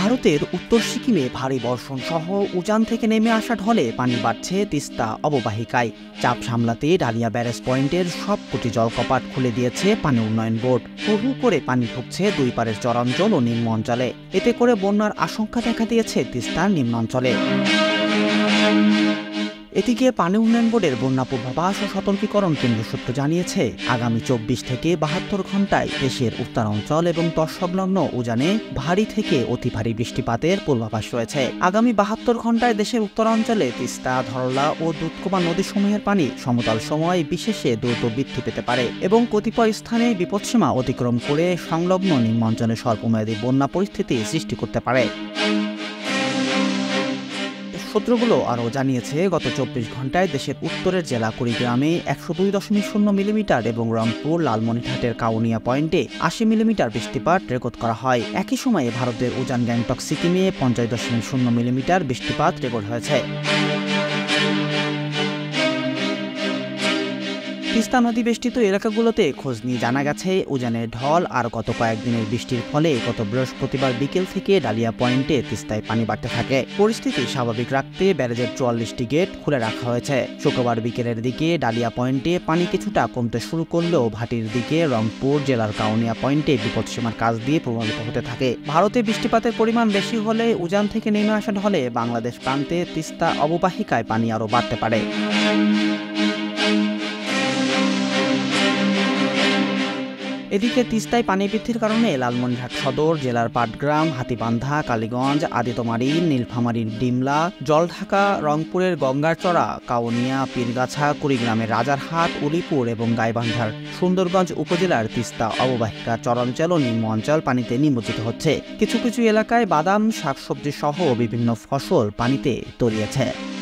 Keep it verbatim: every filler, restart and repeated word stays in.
ভারতের উত্তর সিকিমে ভারী বর্ষণ সহ উজান থেকে নেমে আসা ঢলে পানি বাড়ছে তিস্তা অববাহিকায়। চাপ সামলাতে ডালিয়া ব্যারেজ পয়েন্টের সবকটি জলকপাট খুলে দিয়েছে পানি উন্নয়ন বোর্ড। হু হু করে পানি ঢুকছে দুই পারের চরাঞ্চল ও নিম্ন অঞ্চলে। এতে করে বন্যার আশঙ্কা দেখা দিয়েছে তিস্তার নিম্নাঞ্চলে। এদিকে পানি উন্নয়ন বোর্ডের বন্যা পূর্বাভাস ও সতর্কীকরণ কেন্দ্র সূত্র জানিয়েছে, আগামী চব্বিশ থেকে বাহাত্তর ঘন্টায় দেশের উত্তরাঞ্চল এবং তৎসংলগ্ন উজানে ভারী থেকে অতি ভারী বৃষ্টিপাতের পূর্বাভাস রয়েছে। আগামী বাহাত্তর ঘন্টায় দেশের উত্তরাঞ্চলে তিস্তা, ধরলা ও দুধকুমা নদীসমূহের পানি সমতল সময় বিশেষে দ্রুত বৃদ্ধি পেতে পারে এবং কতিপয় স্থানে বিপদসীমা অতিক্রম করে সংলগ্ন নিম্নাঞ্চলে স্বল্পমেয়াদী বন্যা পরিস্থিতি সৃষ্টি করতে পারে। সূত্রগুলো আরও জানিয়েছে, গত চব্বিশ ঘন্টায় দেশের উত্তরের জেলা কুড়িগ্রামে একশো দুই দশমিক শূন্য মিলিমিটার এবং রংপুর লালমনিরহাটের কাউনিয়া পয়েন্টে আশি মিলিমিটার বৃষ্টিপাত রেকর্ড করা হয়। একই সময়ে ভারতের উজান গ্যাংটক সিকিমে পঞ্চাশ দশমিক শূন্য মিলিমিটার বৃষ্টিপাত রেকর্ড হয়েছে। তিস্তা নদী বেষ্টিত এলাকাগুলোতে খোঁজ নিয়ে জানা গেছে, উজানের ঢল আর গত কয়েকদিনের বৃষ্টির ফলে গত বৃহস্পতিবার বিকেল থেকে ডালিয়া পয়েন্টে তিস্তায় পানি বাড়তে থাকে। পরিস্থিতি স্বাভাবিক রাখতে ব্যারেজের চুয়াল্লিশটি গেট খুলে রাখা হয়েছে। শুক্রবার বিকেলের দিকে ডালিয়া পয়েন্টে পানি কিছুটা কমতে শুরু করলেও ভাটির দিকে রংপুর জেলার কাউনিয়া পয়েন্টে বিপদসীমার কাছ দিয়ে প্রভাবিত হতে থাকে। ভারতে বৃষ্টিপাতের পরিমাণ বেশি হলে উজান থেকে নেমে আসা ঢলে বাংলাদেশ প্রান্তে তিস্তা অববাহিকায় পানি আরও বাড়তে পারে। এদিকে তিস্তায় পানি বৃদ্ধির কারণে লালমনিরহাট সদর জেলার পাটগ্রাম, হাতীবান্ধা, কালীগঞ্জ, আদিতমারী, নীলফামারীর ডিমলা, জলঢাকা, রংপুরের গঙ্গারচড়া, কাউনিয়া, পীরগাছা, কুড়িগ্রামের রাজারহাট, উলিপুর এবং গাইবান্ধার সুন্দরগঞ্জ উপজেলার তিস্তা অববাহিকা চরাঞ্চল ও নিম্ন অঞ্চল পানিতে নিমজ্জিত হচ্ছে। কিছু কিছু এলাকায় বাদাম, শাকসবজি সহ বিভিন্ন ফসল পানিতে তলিয়েছে।